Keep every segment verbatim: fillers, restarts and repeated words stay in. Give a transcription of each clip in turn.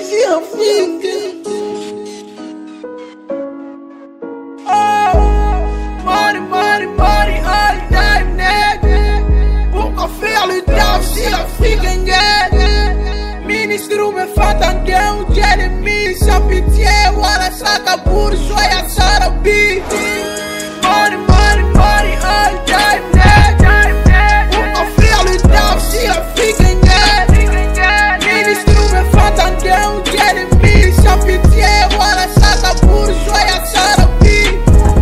your finger. Oh, money, money, money, all the time, nigga. Pourquoi faire le taf si l'Afrique est nette? Ministre me fait entendre, Jérémy, sans pitié, voilà ça qu'a bourgeois, y'a ça la bite. Money, money, money, all the time, nigga. Pourquoi faire le taf si l'Afrique est nette? Ministre me fait entendre, Jérémy, sans pitié, voilà ça qu'a bourgeois, y'a ça la bite.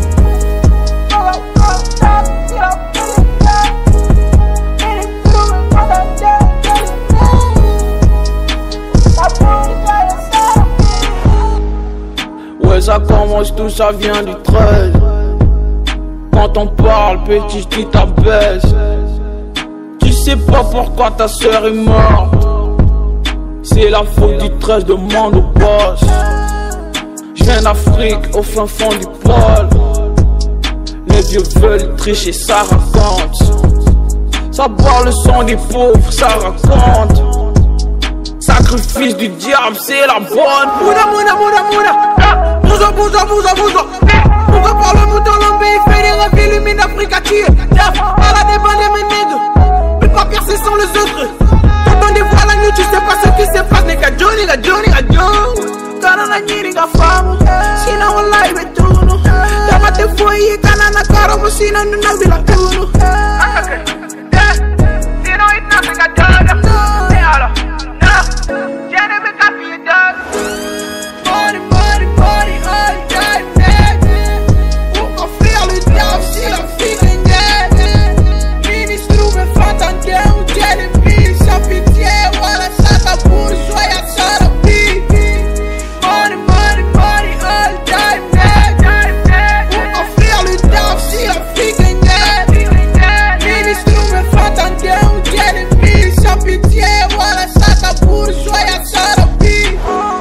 Ouais, ça commence tout, ça vient du treize. Quand on parle, petit, je dis ta baisse. Tu sais pas pourquoi ta soeur est morte. C'est la faute du treize, demande au boss. Je viens d'Afrique, au fin fond du pôle. Les vieux veulent tricher, ça raconte. Ça boit le sang des pauvres, ça raconte. Sacrifice du diable, c'est la bonne. Mouda, mouda, mouda, mouda. Bouza, bouza, bouza, bouza. Pourquoi par le mouton l'homme fait des rêves illumine Afrique à tuer. À la débat de mes nègres. Peut pas percer sans les autres. Quand on dévoile la nuit, tu sais pas ce qui se passe. Nigga Joe, nigga Joe, nigga Joe. Kanana nyiri nga famu. Sina wallahi betunu. Dama te foyi kanana karo mo sina nuna bila kunu. Sino itna nigga Joe. Neala. Jenny me copy it dog. Money, money, money, all the time, nigga. Pourquoi faire le diable si l'Afrique est nette? Ministre me fait entendre, Jérémy, sans pitié, voilà ça qu'a bourgeois, y'a ça la bite. Money, money, money, all the time, nigga. Pourquoi faire le diable si l'Afrique est nette? Ministre me fait entendre, Jérémy, sans pitié, voilà ça qu'a bourgeois, y'a ça la bite.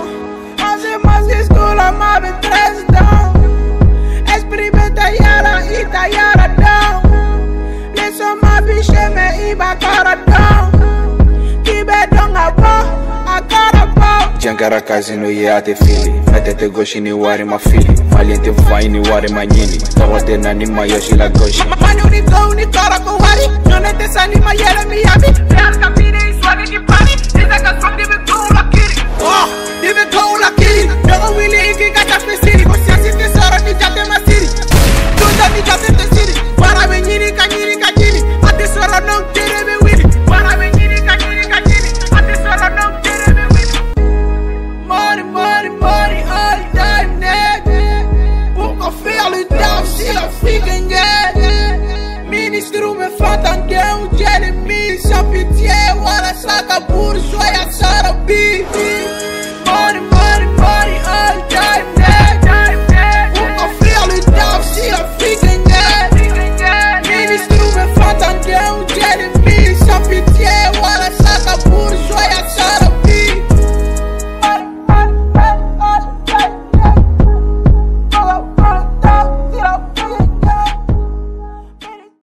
Ma be treize down. Exprime ta yara, ita yara down. Laisse ma biche me iba cara down. Kibe donga ba, a cara ba. Jankara kazino ye ate fili. Metete goshi ni wari ma fili. Maliente vai ni wari ma nyini. Tawate na ni ma yoshi la goshi. Manu ni go ni kara ko wari. Nonete sa ni ma yere mi yabi. Real kapine iswagi ki pani. Ita ka swagi be go la kiri. Oh, ibe go la kiri. Never will you get a city. Go see a sara ni jate ma city. Tunda ni jate te city. Para me nyini ka nyini ka nyini. Ate sara no tere me wini. Para me nyini ka nyini ka nyini. Ate sara no tere me wini. Money, money, money, all the time, nigga. Pourquoi faire le taf si l'Afrique est nette? Ministre me fait entendre, Jérémy, sans pitié, voilà ça qu'a bourgeois, y'a ça la bite.